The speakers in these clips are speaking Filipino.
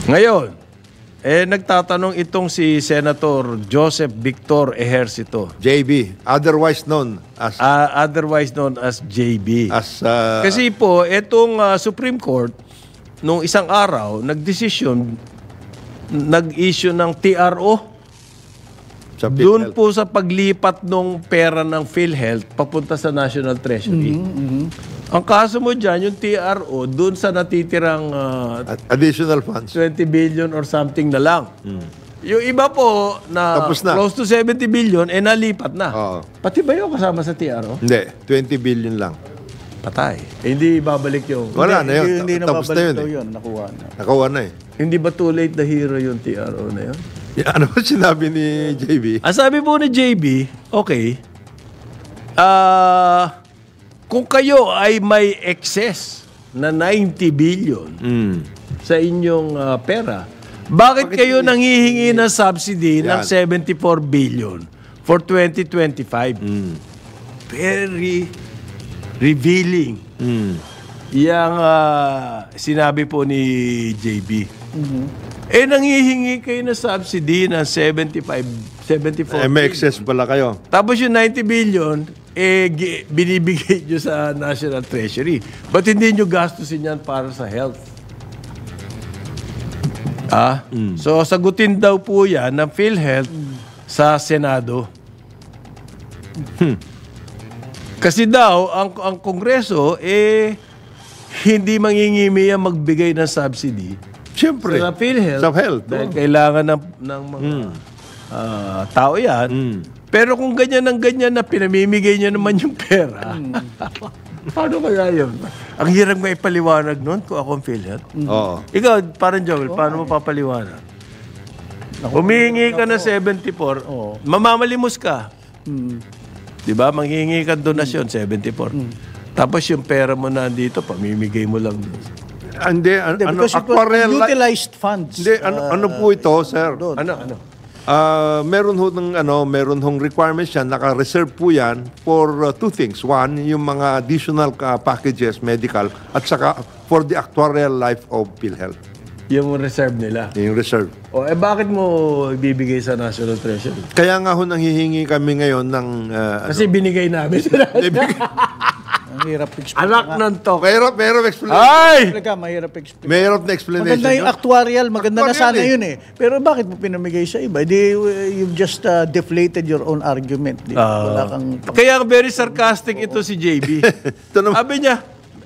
Ngayon, nagtatanong itong si Senator Joseph Victor Ejercito. JB, otherwise known as JB. as Kasi po, itong Supreme Court, nung isang araw, nag-issue ng TRO. sa Doon PhilHealth. po sa paglipat ng pera ng PhilHealth papunta sa National Treasury. Ang kaso mo dyan, yung TRO, doon sa natitirang Additional funds. 20 billion or something na lang. Yung iba po na, Tapos na. close to 70 billion, nalipat na. Oo. Pati ba yung kasama sa TRO? Hindi, 20 billion lang. Patay. Hindi babalik yung... Wala na yun. Hindi na Tapos na babalik yun daw eh. yun. Nakuha na. Nakuha na eh. Hindi ba too late na hero yung TRO na yun? Ano ba sinabi ni JB? Ang sabi po ni JB, okay, kung kayo ay may excess na 90 billion sa inyong pera, bakit kayo nanghihingi ng subsidy ng 74 billion for 2025? Very revealing. Yang sinabi po ni JB. Nanghihingi kayo ng subsidy ng 74 May excess pala kayo. Tapos yung 90 billion, binibigay nyo sa National Treasury. Ba't hindi nyo gastusin yan para sa health? So, sagutin daw po yan ng PhilHealth sa Senado. Kasi daw, ang Kongreso, hindi mangingimi yan magbigay ng subsidy Siyempre. sa PhilHealth. Sa health. Dahil kailangan ng mga tao yan. Pero kung ganyan na pinamimigay niya naman yung pera, paano kaya yun? Ang hirap nga ipaliwanag nun kung ako ang PhilHealth. Oo. Ikaw, parang Joel, paano mo papaliwanag? Humihingi ka ng 74, mamamalimos ka. Diba? Manghihingi ka donasyon, 74. Tapos yung pera mo na dito, pamimigay mo lang doon. Hindi, Because it was utilized funds. Hindi, ano po ito, sir? Ano? Meron hong requirements yan, naka-reserve po yan for two things. One, yung mga additional packages, medical, at saka for the actuarial life of PhilHealth. Yung reserve nila. Yung reserve. Bakit mo ibibigay sa National Treasury? Kaya nga ho nanghihingi kami ngayon ng... Kasi binigay namin sa Ang hirap explain. anak ng to. Mayroon explanation. Ay! Talaga, mahirap explain. Mayroon na explanation. Maganda yung yun. actuarial, maganda na Actuarial sana yun eh. Pero bakit mo pinamigay sa iba? You've just deflated your own argument. Wala kang... Kaya very sarcastic ito si JB. Ito naman. Sabi niya,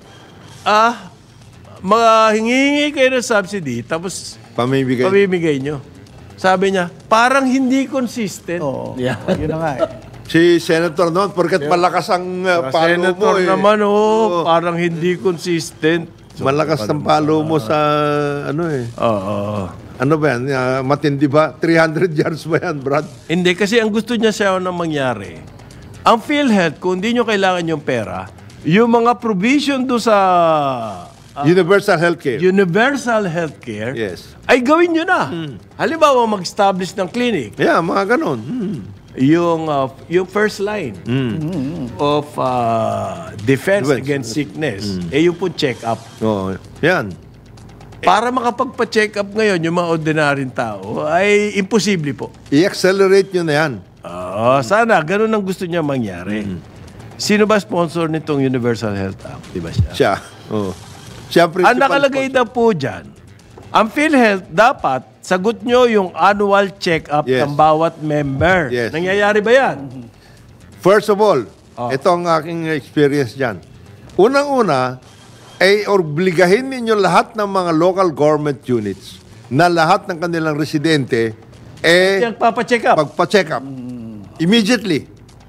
hingi kayo ng subsidy, tapos Pamimigay. pamimigay nyo. Sabi niya, parang hindi consistent. Oo, Yeah. yun na nga eh. Si Senator noon, porket malakas ang palo mo Senator eh. naman, parang hindi consistent. Malakas ang palo mo sa Oo. Ano ba yan? Matindi ba? 300 yards ba yan, Brad? Hindi, kasi ang gusto niya siya na mangyari, ang PhilHealth, kung hindi nyo kailangan yung pera, yung mga provision do sa Universal healthcare. universal healthcare, Yes. ay gawin nyo na. Halimbawa, mag-establish ng clinic, Yeah, mga ganon. yung first line of defense Defense. against sickness, yung po check-up. Oo. Yan. Para makapagpa-check up ngayon, yung mga ordinaryong tao, ay imposible po. I-accelerate nyo na yan. Sana, ganun ang gusto niya mangyari. Sino ba sponsor nitong Universal Health Act? Di ba siya? Siya. Oo. Siya ang Ang principal nakalagay sponsor. na po dyan, ang PhilHealth dapat sagot nyo yung annual check-up Yes. ng bawat member. Yes. Nangyayari ba yan? First of all, ito ang aking experience dyan. Unang-una, ay obligahin ninyo lahat ng mga local government units na lahat ng kanilang residente Yung papa-check up. magpa-check up. Immediately.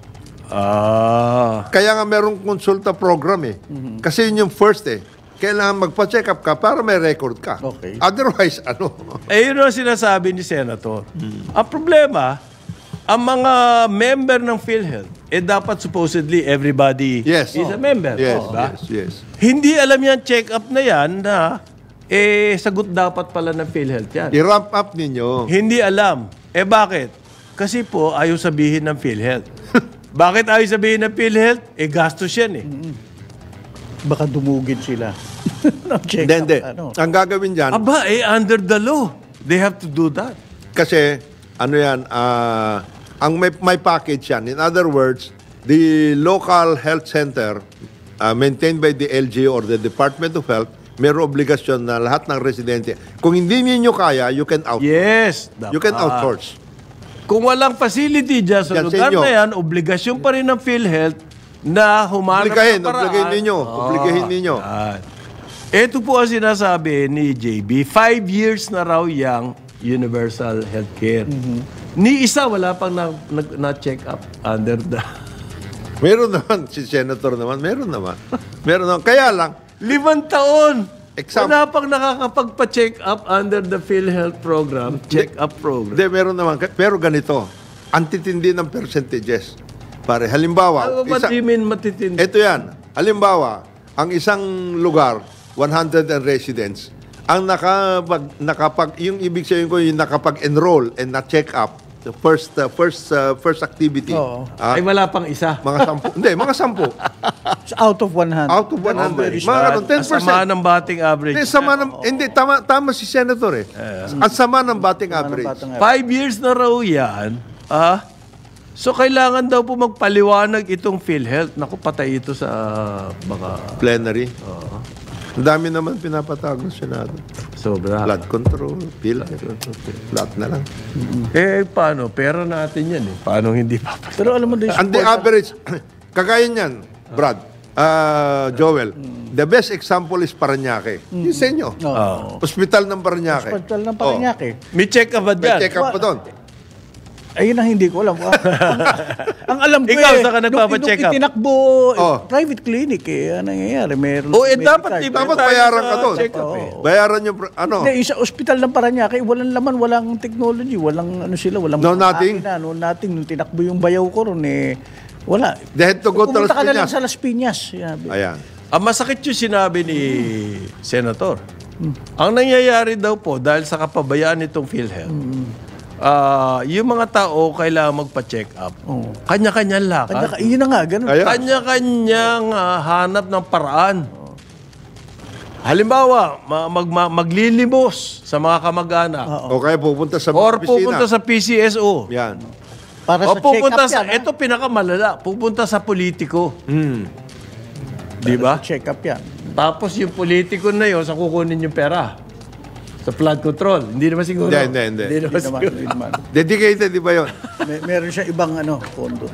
Kaya nga merong konsulta program eh. Kasi yun yung first eh. Kailangan magpa-check up ka para may record ka. Okay. Otherwise, ano? Yun ang sinasabi ni Senator. Ang problema, ang mga member ng PhilHealth, dapat supposedly everybody Yes. is a member. Yes, Diba? yes. Hindi alam yan, check-up na yan na sagot dapat pala ng PhilHealth yan. I-ramp up ninyo. Hindi alam. Bakit? Kasi po, ayaw sabihin ng PhilHealth. Bakit ayaw sabihin ng PhilHealth? Gastos yan eh. Baka dumugid sila. No check Hindi. up. Ang gagawin dyan, Aba, under the law, they have to do that. kasi, ang may package yan. In other words, the local health center maintained by the LGU or the Department of Health, mayroong obligasyon na lahat ng residente. Kung hindi ninyo kaya, you can outsource. Yes. You can outsource. Kung walang facility dyan sa Yan sa lugar inyo. na yan, obligasyon pa rin ng PhilHealth na humanap ng paraan. Obligahin ninyo. Yan. Ito po ang sinasabi ni JB, 5 years na raw yung universal healthcare. Ni isa, wala pang na-check up under the... Meron naman, si Senator naman, meron naman. Kaya lang, 5 taon! Example. Wala pang nakakapagpa-check up under the PhilHealth program, check-up program. hindi, meron naman. Pero ganito, antitindi ng percentages. Pare, halimbawa, What do you mean matitindi? ito yan. Halimbawa, ang isang lugar, 100 residents, ang yung ibig sabihin ko, yung nakapag-enroll and na-check up, the first activity. Oo. Ay wala pang isa. Mga 10. Hindi, mga 10. Out of 100. Out of 100. Mga ganun, 10%. Sama ng batting average. Hindi, tama si Senator eh. Ang sama ng batting average. 5 years na raw yan. So, kailangan daw po magpaliwanag itong PhilHealth. Naku, patay ito sa baka... Plenary. Ang dami naman pinapatawag ng Senado. Sobra. Blood control, PhilHealth. Lahat na lang. Paano? Pera natin yan eh. Paano hindi papatay? Pero alam mo din, And the average, kagaya niyan, Brad, Joel, the best example is Parañaque. Yung sa inyo. Hospital ng Parañaque. hospital ng Parañaque. May check up ba May dyan? check up pa doon. Ayun ang hindi ko alam. Ang alam ko Ikaw, saan ka nagpapacheck up? Itinakbo, Oh. private clinic eh. Ano nangyayari? Meron. Dapat di ba Dapat tayo bayaran sa ka doon. check-up eh. Bayaran yung, Hindi, yung sa ospital ng Parañaque, walang laman, walang technology, walang ano sila, walang No, nothing. makina, no nothing. Nung tinakbo yung bayaw ko ron eh, wala. they had to go to Pumunta Las ka na lang Piñas. sa Las Piñas. Sabi. Ayan. Ang masakit yung sinabi ni Senator. Ang nangyayari daw po, dahil sa kapabayaan nitong PhilHealth, yung mga tao kailangan magpa-check up. Kanya-kanyang lakad. Yun na nga, ganun. Ayan. Kanya-kanyang hanap ng paraan. Halimbawa, maglilimos sa mga kamag-anak. O kaya pupunta sa Or opisina. pupunta sa PCSO. Yan. Para O sa pupunta check-up sa, yan. ha? ito pinakamalala, pupunta sa politiko. Di ba? Check-up yan. Tapos yung politiko na yun, sa kukunin yung pera. Sa flood control. Hindi naman siguro. Hindi. Hindi naman siguro. Hindi naman. Dedicated, di ba yun? Meron siya ibang pondo.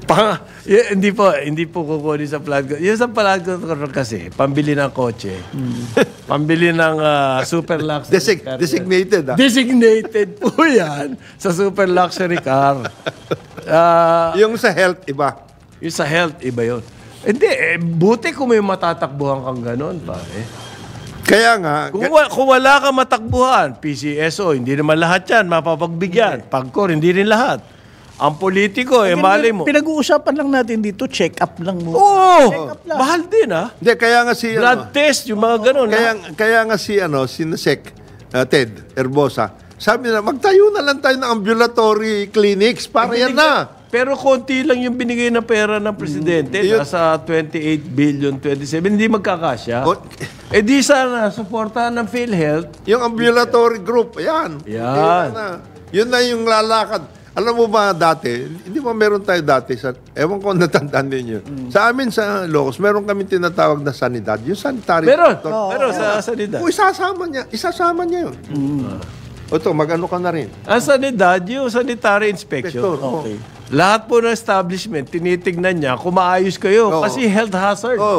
Hindi po kukunin sa flood control. Yung sa flood control kasi, pambili ng kotse, pambili ng super luxury car. Designated. Designated po yan sa super luxury car. Yung sa health, iba. Yung sa health, iba yun. Hindi, buti kung may matatakbuhan kang ganon, pare. Kaya nga, Kung wala kang matakbuhan, PCSO, hindi naman lahat yan, mapapagbigyan. Pagkor, hindi rin lahat. Ang politiko, mali mo. Pinag-uusapan lang natin dito, check-up lang mo. Oo! Check-up lang. Mahal din, ha? hindi, kaya nga si... Blood test, yung mga ganon. Kaya nga si Nasek, Ted Herbosa, sabi na, magtayo na lang tayo ng ambulatory clinics para yan na. Pero konti lang yung binigay na pera ng presidente. Nasa 28 billion, 27. Hindi magkakasya. Di sana, supportahan ng PhilHealth. Yung ambulatory group, yan. Yan. Yun na yung lalakad. Alam mo ba dati, hindi ba meron tayo dati, ewan ko natandaan ninyo. Sa amin sa Ilocos, meron kami tinatawag na sanidad. Yung sanitary. Meron sa sanidad. O, isasama niya yun. O ito, mag-ano ka na rin. Ang sanidad, yung sanitary inspection. Okay. Lahat po ng establishment, tinitignan niya kung maayos kayo. Oo. Kasi health hazard. Oh,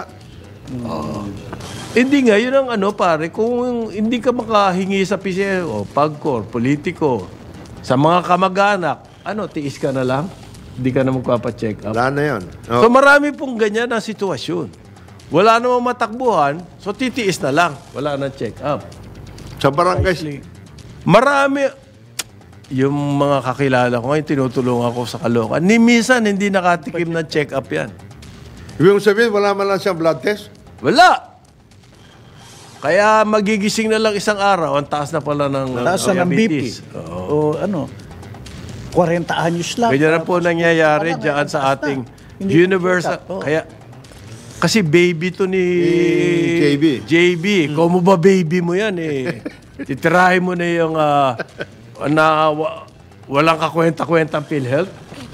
Hindi nga, yun ang pare, kung hindi ka makahingi sa PCSO, pagkor, politiko, sa mga kamag-anak, tiis ka na lang? Hindi ka na magpapacheck up. wala na yun. So marami pong ganyan na sitwasyon. Wala namang matakbuhan, so titiis na lang. Wala na check up. Sa barangay, Marami, yung mga kakilala ko ngayon, tinutulungan ko sa Caloocan. Ni minsan, hindi nakatikim ng check up yan. ibig sabihin, wala man lang siyang blood test? Wala! Kaya magigising na lang isang araw, ang taas na pala ng Taas na ng BP. diabetes. O 40 anyos lang. Ganyan na po nangyayari dyan sa ating Hindi universal. check up, oo. Kasi baby to ni JB. JB. Kung mo ba baby mo yan eh. Titirahin mo na yung walang kakwenta-kwentang PhilHealth.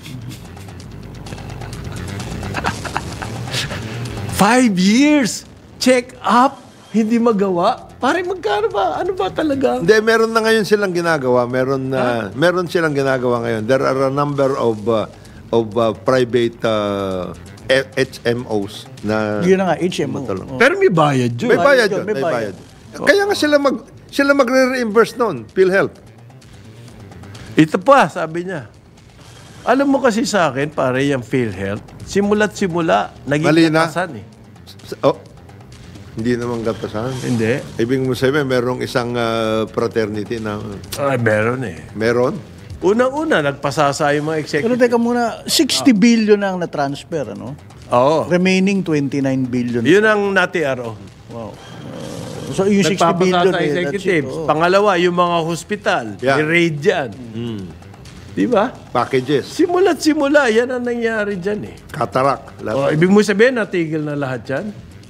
5 years. Check up. Hindi magawa. Pare, magkano ba? Ano ba talaga? Hindi, meron na ngayon silang ginagawa. Meron silang ginagawa ngayon. There are a number of private HMOs na Yun na nga, HMO. Pero may bayad yun. may bayad yun. may May bayad. bayad. Kaya nga sila magre-reimburse noon, PhilHealth. Ito pa, sabi niya. Alam mo kasi sa akin, pare, yung PhilHealth, simula't simula, naging Mali na. katasan eh. Hindi naman gatasan. Hindi. Ibig mo sabihin, merong isang fraternity na Ay, meron eh. meron. Unang-una, nagpasasa yung mga Pero executive. teka muna, 60 billion ang na-transfer, ano? Oo. Remaining 29 billion. Yun ang nati-RO. Wow. So yung 60 billion, Nagpapasasa executives. that's it. Pangalawa, yung mga hospital. Yeah. I-raid dyan. Di ba? Packages. Simula't simula, yan ang nangyari dyan eh. Katarak. Ibig mo sabihin, natigil na lahat yan?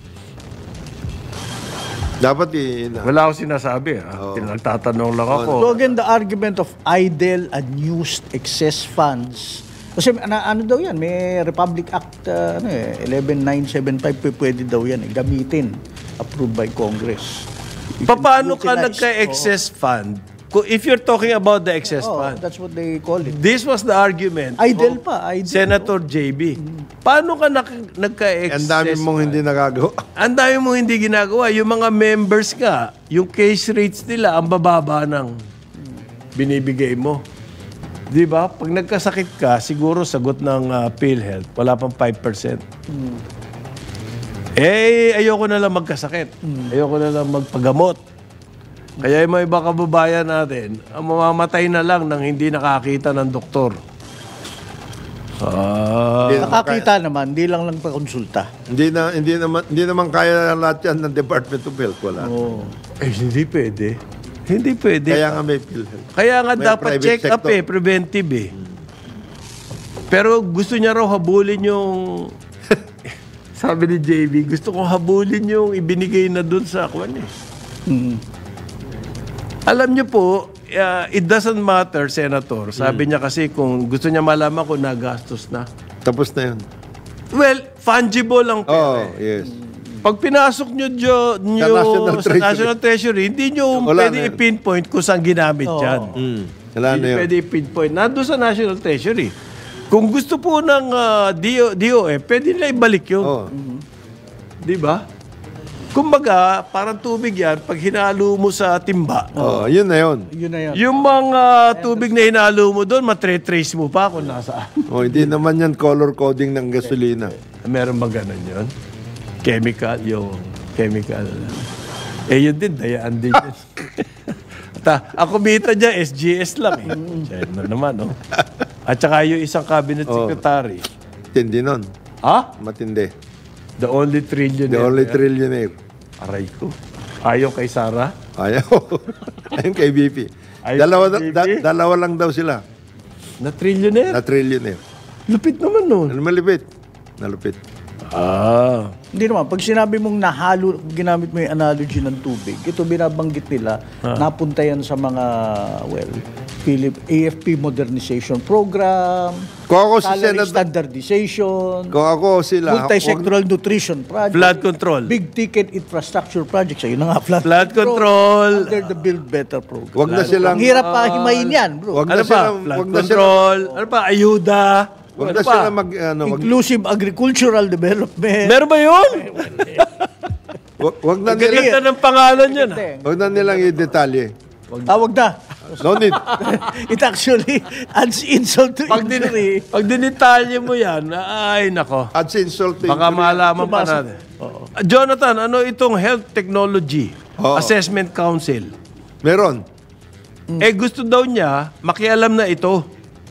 Dapat Wala akong sinasabi. Nagtatanong lang ako. So again, the argument of idle, unused, excess funds. Kasi ano daw yan, may Republic Act 11975, pwede daw yan gamitin. Approved by Congress. Paano ka Utilized, nagka-excess fund? If you're talking about the excess fund, that's what they call it. this was the argument Idle of pa, idle. Senator JB. Paano ka nagka-excess Ang dami mong fund? hindi nagagawa. Ang dami mong hindi ginagawa. Yung mga members ka, yung case rates nila, ang bababa ng binibigay mo. Di ba? Pag nagkasakit ka, siguro sagot ng PhilHealth, wala pang 5%. Ayoko na lang magkasakit. Ayoko na lang magpagamot. Kaya yung mga iba kababayan natin, ang mamamatay na lang nang hindi nakakita ng doktor. Nakakita naman, hindi lang pakonsulta. Hindi naman kaya lahat yan ng Department of Health. Wala. Hindi pwede. Hindi pwede. Kaya nga may PhilHealth. Kaya nga May dapat private check up sector. preventive Pero gusto niya raw habulin yung... Sabi ni JB, gusto kong habulin yung ibinigay na dun sa kwan Alam niyo po, it doesn't matter, Senator. Sabi niya kasi kung gusto niya malaman kung nagastos na. Tapos na yun. Well, fungible lang pera. Yes. Pag pinasok nyo sa National Treasury, hindi nyo Wala pwede na yun. i-pinpoint kung saan ginamit yan. Wala na Hindi yun. pwede i-pinpoint. Nandun sa National Treasury. Kung gusto po ng DOE, pwede nila ibalik yun. Di ba? Kumbaga, parang tubig yan, pag hinalo mo sa timba, Yun na yun. Yun na yan. yung mga tubig na hinalo mo doon, matre-trace mo pa kung nasaan. Hindi naman yan color coding ng gasolina. Meron ba ganun yun? Chemical, yung chemical. Yun din, dayaan din yun. Ang kumita niya, SGS lang eh. Siya na naman, At saka yung isang cabinet secretary. Tindi nun. Ha? Matindi. The only trillionaire. The only trillionaire. Aray ko. Ayaw kay Sarah? Ayaw. Ayun kay BP. Ayaw kay BP? Dalawa lang daw sila. Na trillionaire? Na trillionaire. Lupit naman nun. Ano malipit? Nalupit. Hindi naman, pag sinabi mong nahalo, ginamit mo yung analogy ng tubig, ito binabanggit nila, napunta yan sa mga, AFP modernization program, Kung ako si salary Senator, standardization, kung ako sila, multi-sectoral nutrition project, Flood control. big ticket infrastructure projects. Ayun na nga, Flood control. Under the Build Better program. wag na silang, Ang hirap pa himayin yan, bro. Wag na Ano pa? silang, Flood wag na silang, control. Ano pa? Ayuda. wag Ano na pa? silang wag, Inclusive agricultural development. Meron ba yun? wag na Ganda nilang, ng pangalan yan. wag na nilang i-detalye. Tawag na. No need. It actually adds insult to injury. Pag dinitalye mo yan, ay nako. At insult to Baka injury. malaman pa natin. Jonathan, ano itong Health Technology Assessment Council? Meron. Gusto daw niya makialam na ito.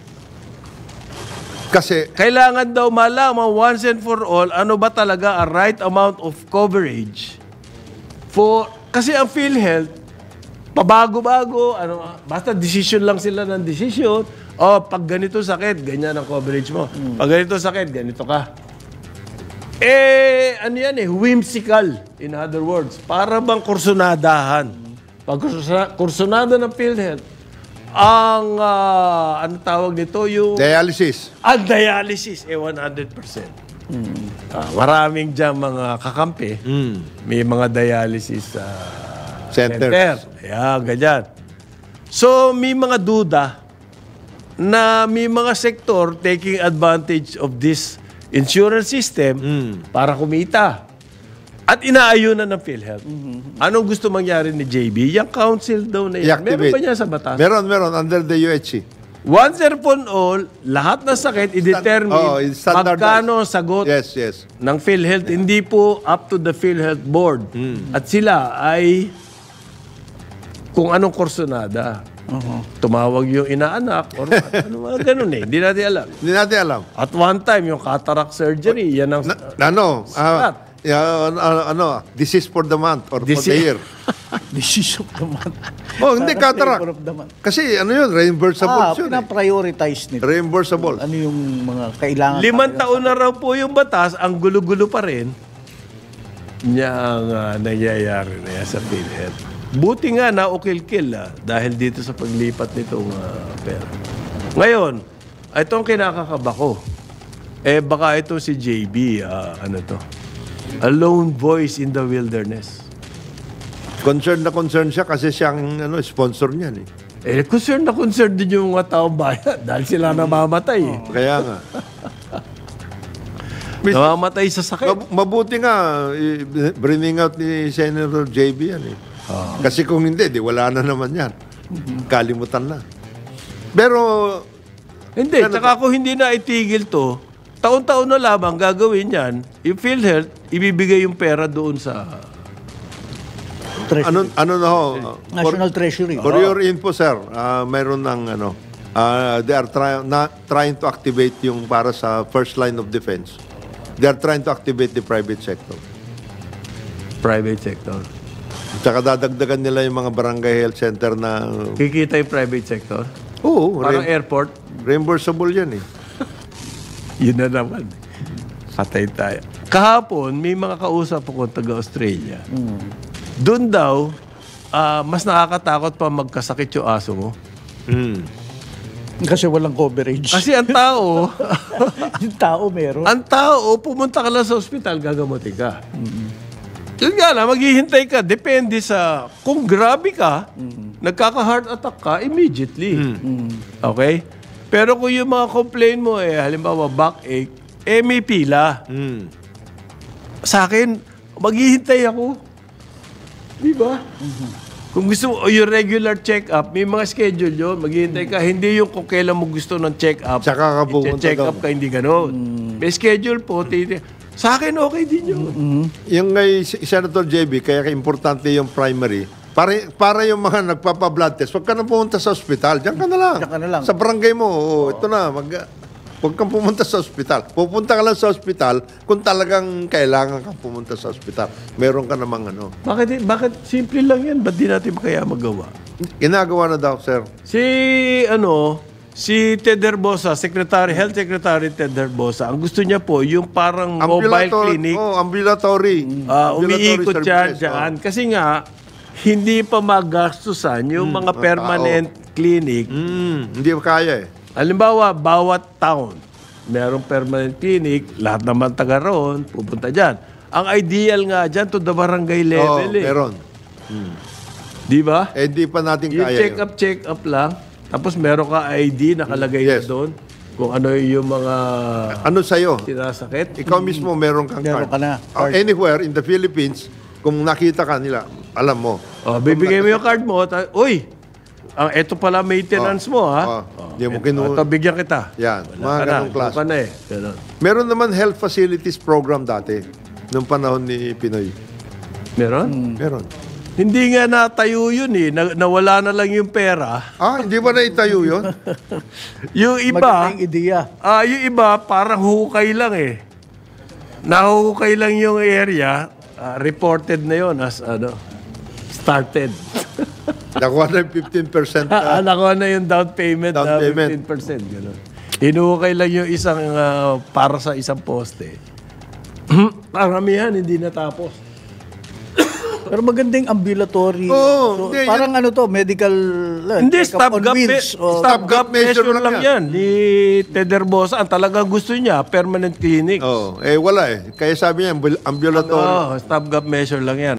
Kasi, Kailangan daw malaman once and for all ano ba talaga a right amount of coverage kasi ang PhilHealth pabago-bago basta decision lang sila ng decision. Pag ganito sakit, ganyan ang coverage mo. Pag ganito sakit, ganito ka. Ano yan whimsical, in other words. Para bang kursunadahan. Pag kursunada ng PhilHealth, ang, ano tawag nito, yung... Dialysis. Ang dialysis, 100%. Maraming dyan mga kakampi. May mga dialysis center. Ayan, ganyan. So, may mga duda na may mga sektor taking advantage of this insurance system para kumita. At inaayunan ng PhilHealth. Anong gusto mangyari ni JB? Yung council daw na yan. Meron ba niya sa batas? Meron. Under the UHC. Once and for all, lahat ng sakit i-determine magkano ang sagot ng PhilHealth. Hindi po up to the PhilHealth Board. At sila ay kung anong kursunada. Tumawag yung inaanak or ano mga ganun eh. Hindi natin alam. At one time, yung cataract surgery, yan ang... This is for the month or for the year. This is of the month. Hindi, cataract. Kasi reimbursable yun. Pina-prioritize nito. Reimbursable. Ano yung mga kailangan? 5 taon na raw po yung batas, ang gulo-gulo pa rin niya ang nangyayari na yan sa PhilHealth. Buti nga na ukil-kil dahil dito sa paglipat nitong pera. Ngayon, itong kinakakaba ko, baka ito si JB, ano to? A lone voice in the wilderness. Concerned siya kasi siyang sponsor niyan eh. Concerned din yung mga taong bayan dahil sila namamatay eh. Kaya nga. Namamatay sa sakit. Mabuti nga, bringing out ni Senator JB yan eh. Kasi kung hindi, wala na naman yan. Kalimutan na. Pero... Hindi, tsaka kung hindi na itigil to, taon-taon na lamang gagawin yan, yung PhilHealth, ibibigay yung pera doon sa... National Treasury. For your info, sir, mayroon ng they are trying to activate yung para sa first line of defense. They are trying to activate the private sector. Private sector. Tsaka dadagdagan nila yung mga barangay health center na... Kikita yung private sector? Oo. Parang airport? Reimbursable yan eh. Yun na naman. Patay tayo. Kahapon, may mga kausap ako taga-Australia. Doon daw, mas nakakatakot pa magkasakit yung aso mo. Kasi walang coverage. Kasi ang tao... yung tao meron. Ang tao, pumunta ka lang sa ospital, gagamutin ka. Yun nga lang, maghihintay ka. Depende sa... Kung grabe ka, nagkaka-heart attack ka, immediately. Okay? Pero kung yung mga complaint mo, halimbawa, backache, may pila. Sa akin, maghihintay ako. Di ba? Kung gusto mo, yung regular check-up, may mga schedule yun. Maghihintay ka. Hindi yung kung kailan mo gusto ng check-up. Tsaka ka pumunta check-up ka, hindi gano'n. May schedule po. Sa akin, okay din yun. Yung kay Senator JB, kaya importante yung primary, para yung mga nagpapa-blood test, huwag ka na pumunta sa ospital. Diyan ka na lang. Sa barangay mo, ito na, huwag kang pumunta sa ospital. Pupunta ka lang sa ospital kung talagang kailangan kang pumunta sa ospital. Meron ka namang Bakit simple lang yan? Ba't di natin kaya magawa? Ginagawa na daw, sir. Si Ted Herbosa, Health Secretary Ted Herbosa, ang gusto niya po, yung parang mobile clinic. Ambulatory. Umiikot dyan. Kasi nga, hindi pa magastusan yung mga permanent clinic. Hindi kaya eh. Halimbawa, bawat town, merong permanent clinic, lahat naman taga roon, pupunta dyan. Ang ideal nga dyan, to the barangay level meron. Di ba? Hindi pa natin yung kaya check up lang, tapos meron ka ID, nakalagay na doon, kung ano yung mga sa'yo? sinasakit. Ikaw mismo meron kang Meron card. ka na. Anywhere in the Philippines, kung nakita ka nila, alam mo. Bibigay mo yung card mo, ito pala maintenance mo, ha? Hindi mo kinuha. Ito, bigyan kita. Yan, mga ganong klase. Ganun. Meron naman health facilities program dati, nung panahon ni Pinoy. Meron? Meron. Hindi nga natayo yun eh. Nawala na lang yung pera. Hindi ba na itayo yun? Yung iba, Magandang ideya. yung iba parang hukay lang eh. Nahukay lang yung area, reported na yun as started. Nakuha na yung 15%. Nakuha na yung down payment. 15%. Gano'n. Hinukay lang yung isang para sa isang poste. Paramihan, hindi natapos. Pero magandang ambulatory. Oo, hindi, parang ano to, medical Hindi, check-up on wheels. stopgap measure lang yan. Ni Ted Herbosa, ang talaga gusto niya, permanent clinic. Wala eh. Kaya sabi niya, ambulatory. Stopgap measure lang yan.